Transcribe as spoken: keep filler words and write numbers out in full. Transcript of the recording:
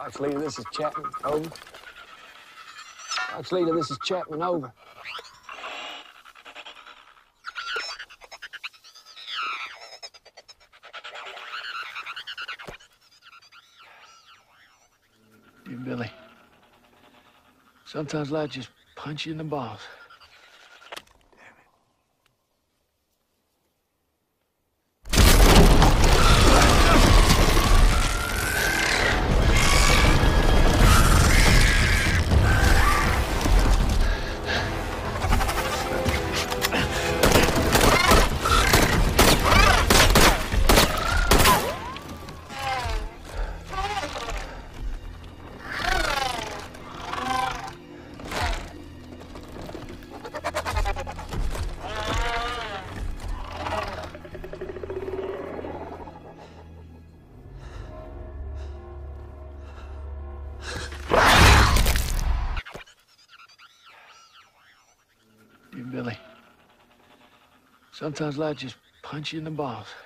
Watch leader, this is Chapman. Over. Watch leader, this is Chapman. Over. You, Billy. Sometimes life just punch you in the balls. You, Billy. Sometimes life just punch you in the balls.